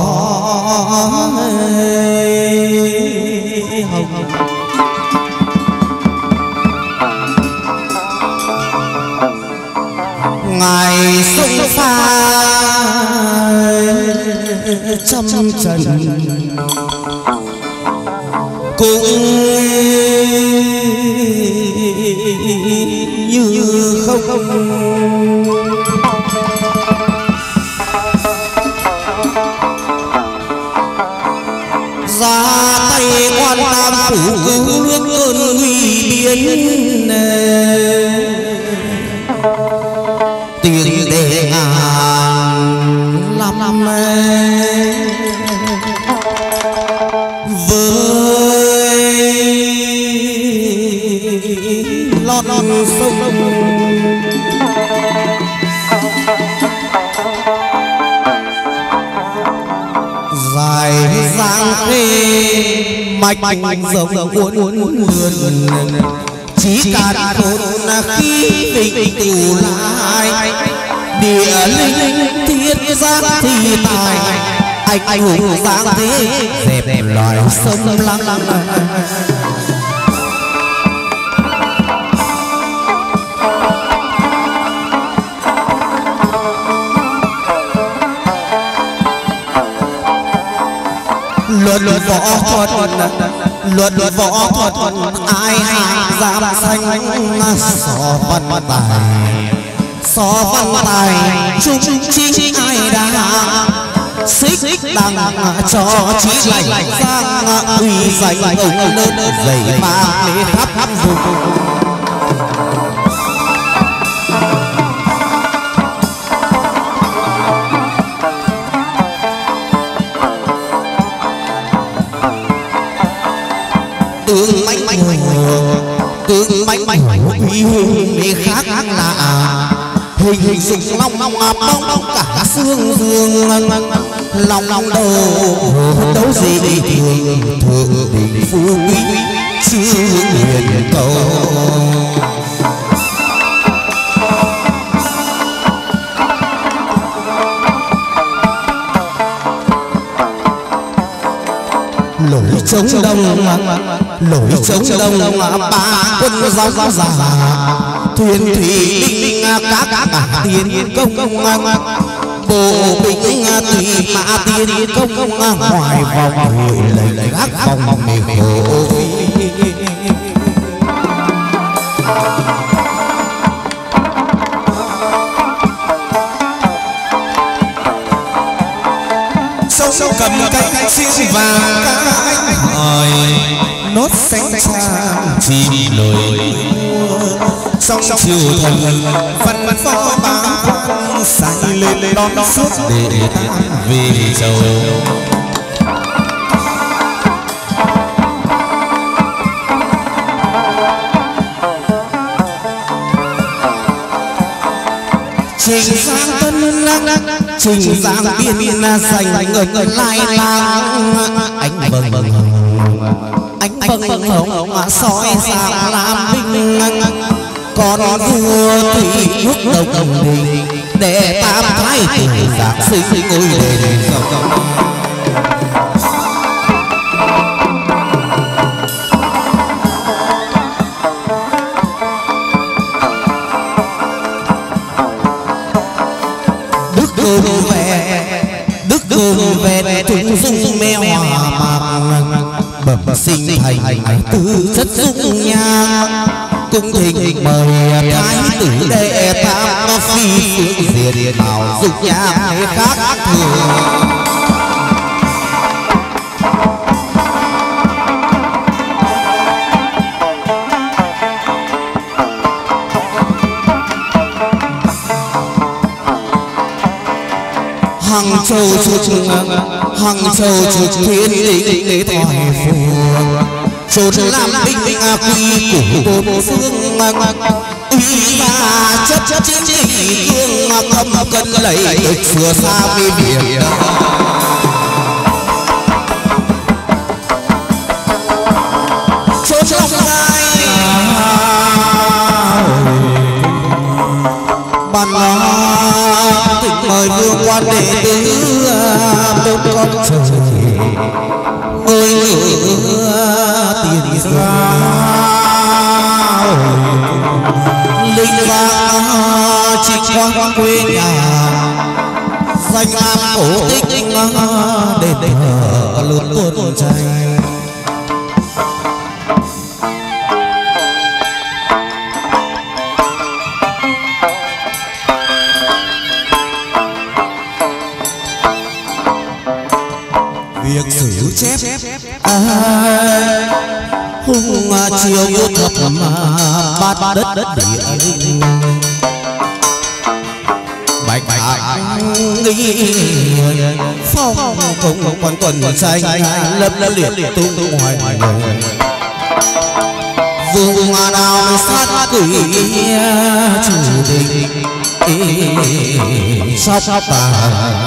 ngày sông pha trăm trần cũng như không ra tay quan tam phủ cứu nước cơn nguy biến tiền đề ngàn năm với lót sông dài giang khê mạch rộng cuốn cuốn vườn chỉ cả thôn khi vịnh tù lại địa linh thiên giang thì tài anh hùng giang thế dẹp loài sông lăng lăng luật luật võ thuật luật luật võ thuật ai hàng dám xanh so văn tài so văn tài chung chính ai đã xích đằng cho chí lành giang uy danh ông lớn dày ba lễ khắp khắp vùng tướng mãnh mãnh tướng mãnh mãnh uy hùng để khác lạ hình hình sùng long long bong bong cả xương dương lòng lòng đầu đấu gì thường thường đình phú quý chưa huyền cầu lối chống đông lối chống đông ba quân giáo giáo già thuyền thủy linh các cả tiền công công bộ binh tùy mã tiền công công ngoài vòng hội lấy gác vòng mề khổ sâu sâu cầm cánh xin vàng hỏi nốt xanh xa chỉ lời song chiều thần văn phó bá sai lên đón suốt để về châu trình giang tân lăng trình giang biên biên dành ngược lại lang anh vâng vâng anh vâng vâng hồng soi sáng làm binh con vua thì nước đồng đình để tam thái tử giáng sinh ngôi đền rộng. Đức cơm về đức cơm về chúng dung mê hòa mạc bẩm sinh thành tư chất dung nhang cung thỉnh mời thái tử đệ tam phi phương diện bảo dục nhang khác thường. Hằng châu trực Hằng châu trực thiên định để thoại phù chốn làm binh quy của bốn phương uy và chất chất chiến trị cương thâm cân lấy được sửa xa với biển chốn trong gai bàn tỉnh mời vương quan đệ tử một con trời ngôi ngựa tiền ra linh vang chỉ quang quê nhà danh lam cổ tích để để luôn tuôn tranh. Việc sử chép à, hung chiều vô thập bát đất đất địa linh bạch bạch nghi phong công quan tuần tranh lập liệt tung ngoài người vùng nào sát quỷ chủ định sắp tàn.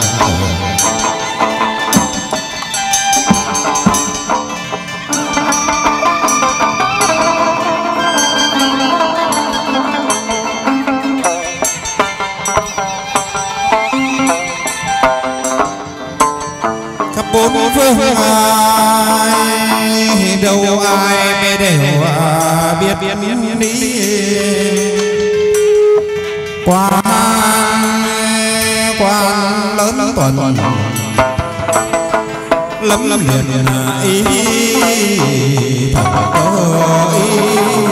bốn phương ai đâu ai mê đều biết biết đi quan quan lớn lớn tuần lấm lấm liền ý thật có ý.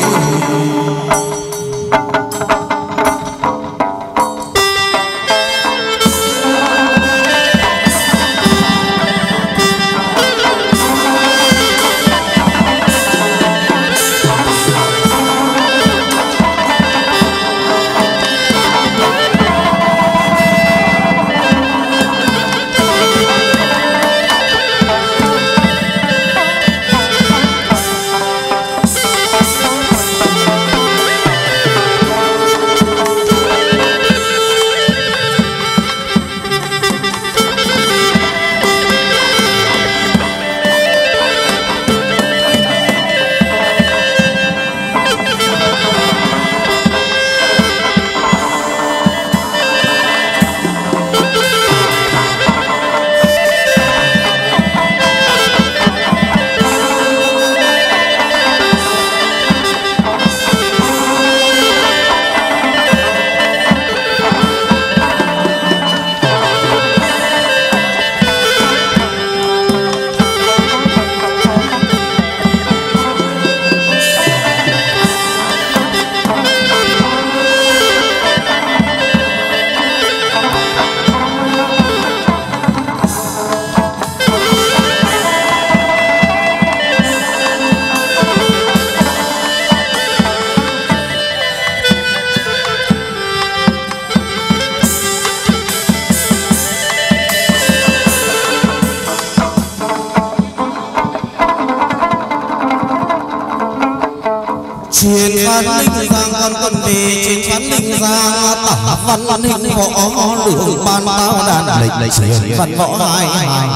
Trên văn linh giang con con về trên văn linh giang tả văn hình võ đường ban bao đàn lệnh lệnh truyền văn võ hai hai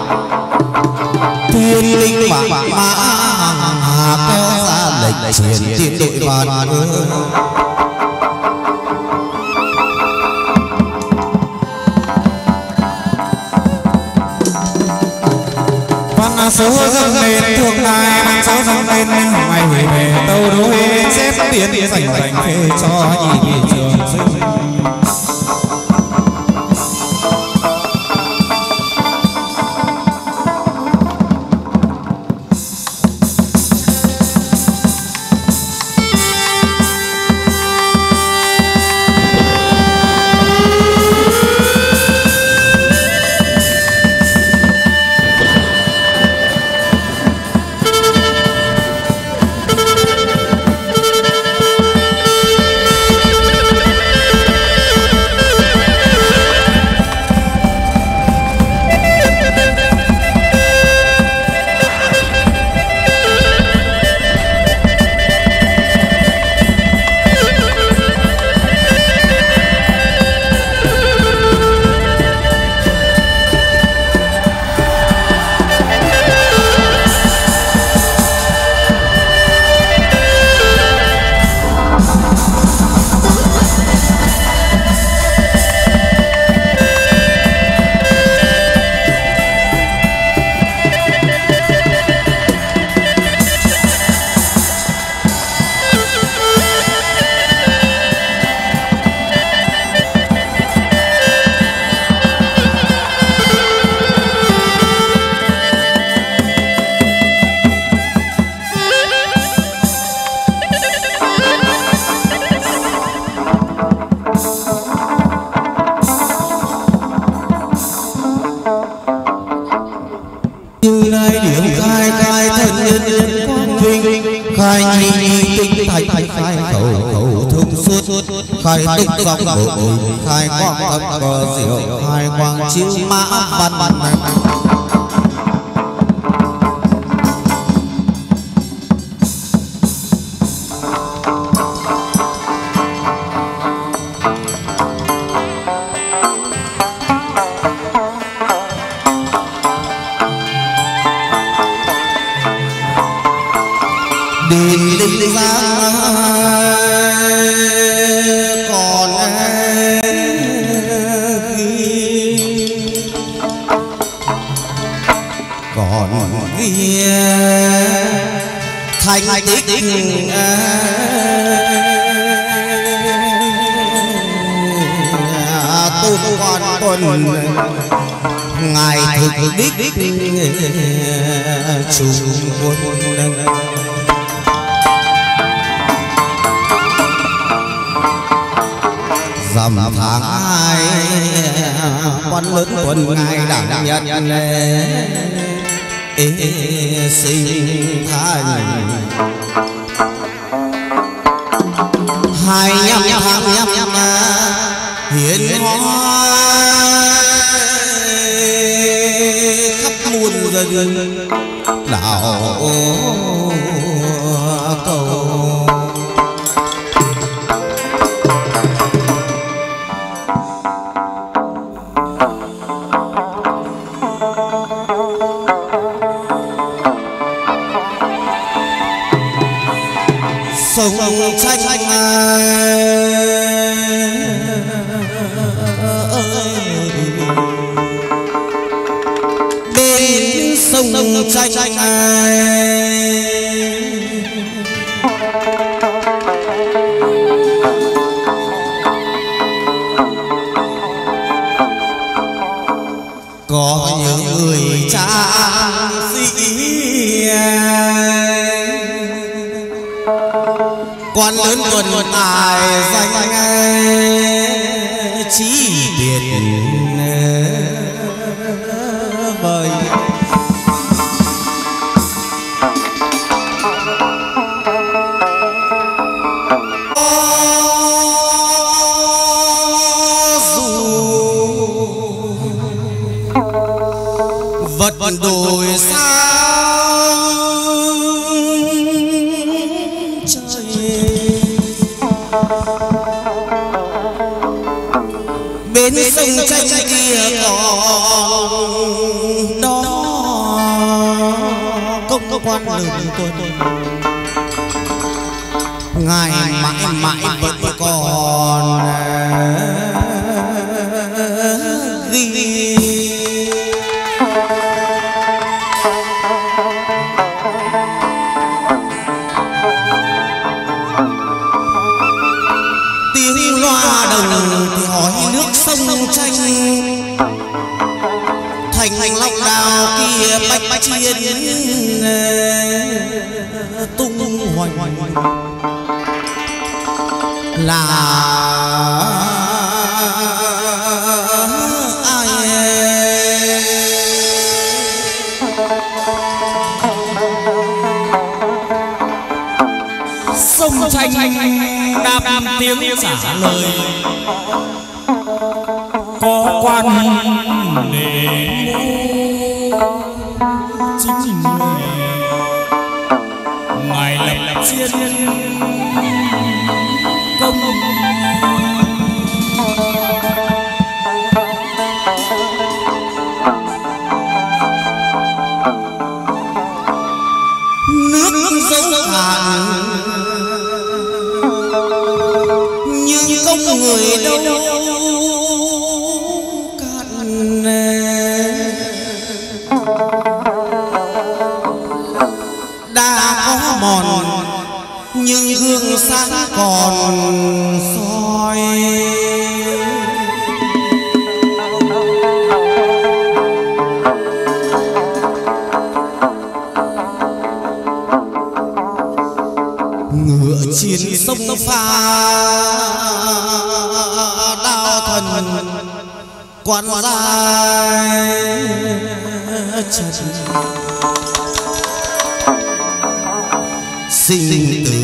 thiên linh mã mã kéo ra lệnh truyền tiên đội văn số dâng lên thương ngài số dâng lên ngày về tâu đối xếp tiến dành dành phê cho nhị trường sinh. Khai tích dòng bộ khai quang thập cờ diệu khai quang chiếu mã văn đi đi ra thành tích tu quan tuần ngài thực đích trung quân dằm tháng hai quan lớn tuần ngài đảm nhận ê sinh thành hai nhăm tháng nhăm hiến hóa khắp muôn dân đảo cầu sông tranh bên sông tranh có những người trang sĩ quan lớn tuần tài danh chỉ biệt vời vật đổi sao bên sông tranh kia còn đó công quan lớn tuần ngài mãi mãi vẫn còn ghi tranh thành thành long đào kia bách bách chiên tung hoành là ai sông tranh đam đam tiếng trả lời có quan để chính ngài lập chiên công nước dấu hạn nhưng công người đâu cạn đã có mòn nhưng gương sáng còn soi ngựa chiến sông pha đao thần quan dài trần sinh tử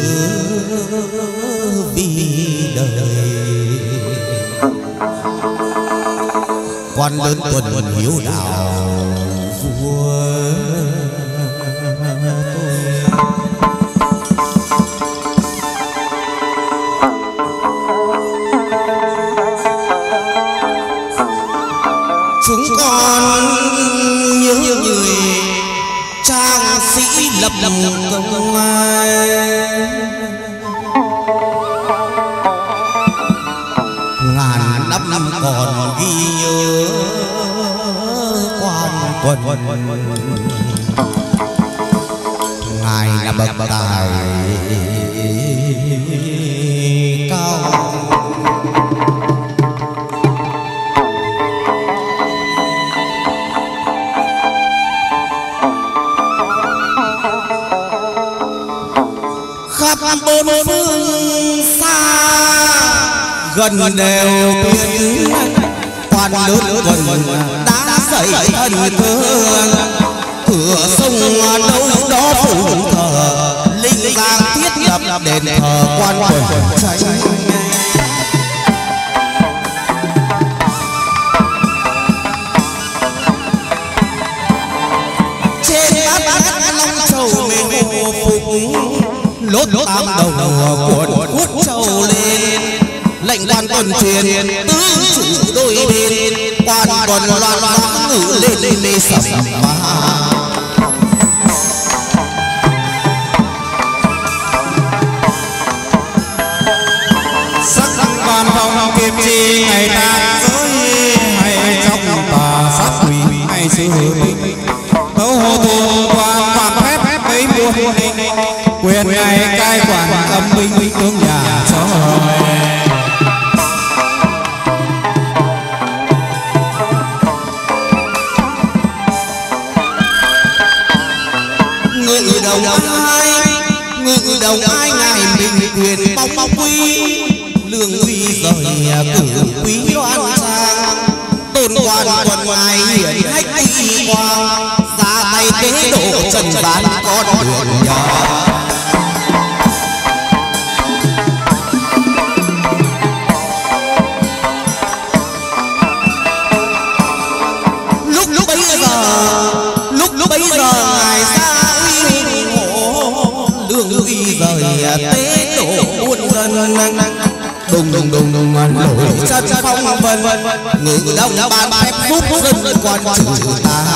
vì đời quan lớn tuần hiếu đạo vua chúng con nhớ người trang sĩ lập công ngàn năm năm còn ghi nhớ quan quân ngài là bậc tài cao bốn phương xa gần đều biết quan lớn quần đã dậy thần thương cửa sông đâu đó phủ thờ linh giang thiết lập đền thờ quan quần tranh trên bát long trầu mê hồ phục lốt tam đầu cuộn hút trâu lên lệnh quan tuần truyền tứ chủ đôi bên quan quần loan loan ngự lên lên mê sầm ma sắc quan phong kim chi ngày ta giới hay trong tòa sát quỷ hay sự bình tấu hồ tù quan quan phép mấy buồn quyền ngày cai quản âm binh tướng nhà cho ngự đầu ai ngự đầu ai ngài mình quyền bóng bóng quý lương uy rời cử quý đoan trang tôn quan quần ngài hiển hách uy quang ra tay tế độ trần gian con đường nhà tế độ buôn dân đùng đùng đùng đùng nổi chân phong vân ngự đông ban phép giúp dân quan trừ ta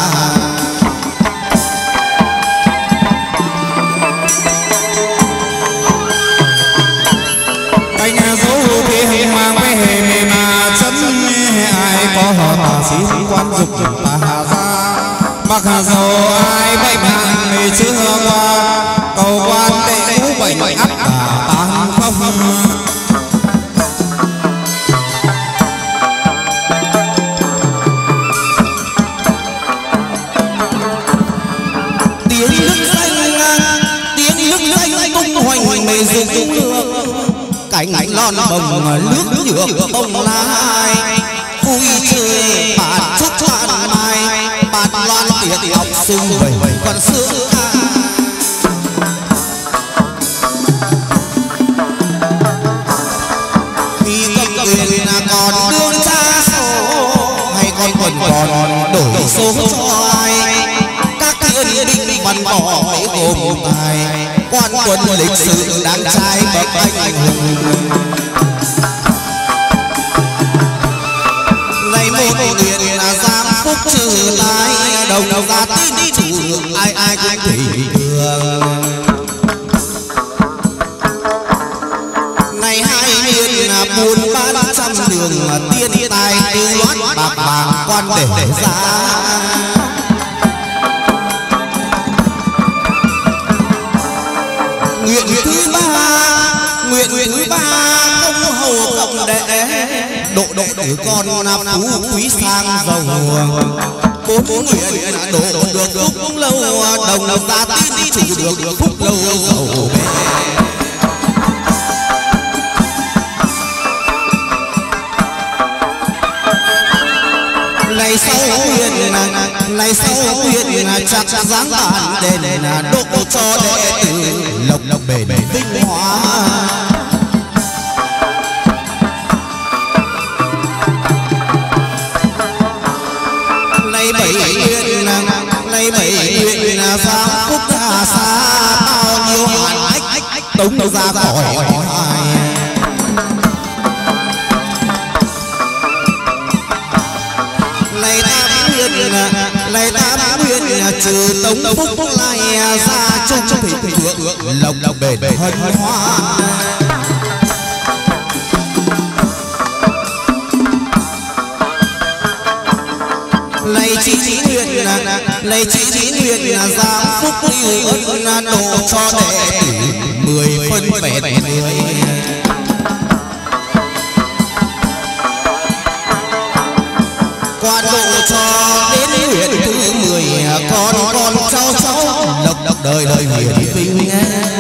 anh dấu thì mang với hề mề mà chân ai có họ tà sĩ quan dục ta ra mặc dầu ai bệnh nạn người chưa qua cầu quan đệ ngũ bệnh áp cả tan không tiếng nước xanh tiếng nước xanh tung hoành hoành mây rừng nước cánh lon bồng nước nhược bông lai vui chơi bạn chúc bạn mai bạn loan tiệc học sung vầy còn sướng khi cầm quyền là còn đương cha số hay con quần còn đổi số cho ai các thiên binh văn bỏ mấy gồm tài quan quân lịch sử đáng trai bậc anh hùng ngày một nguyện là giam phúc trừ lai đồng ra tín chủ ai ai cũng thủy thường này hai miền là buôn bán trăm đường tiên tài tư loát bạc vàng quan để ra nguyện thứ ba nguyện thứ ba không hầu cộng đệ độ độ tử con nam phú quý sang giàu bốn nguyện là độ được phúc lâu đồng ra tín chủ được phúc lâu giàu này sau nguyện này sau nguyện chắc dáng bản đền độ cho đệ tử lộc lộc bền vinh hóa này bảy nguyện này bảy nguyện giang phúc hà xa bao nhiêu hạn ách tống ra khỏi hoài này tam nguyện này tam nguyện trừ tống phúc lại ra chung thịnh vượng lộc lộc bền hân hoan này chỉ chỉ nguyện này chỉ chỉ nguyện giang phúc lưu ân độ cho đệ tử mười phân vẹn mười quan độ cho đến nguyện thứ mười con con cháu cháu lộc lộc đời đời hiển vinh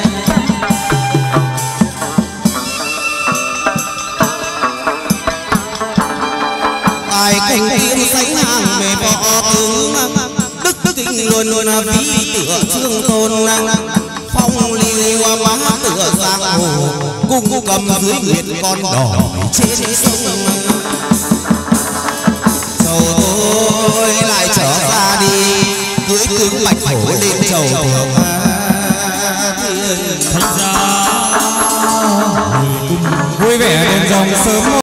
ai cảnh tiên sánh hàng về võ tướng đức đức kinh luôn luôn ví tựa trương tôn phong lưu bá tựa giang hồ cung cầm dưới nguyệt con đỏ trên sông chầu tôi lại trở ra đi cưỡi cứng bạch hổ lên chầu thượng thành ra vui vẻ đèn dòng sớm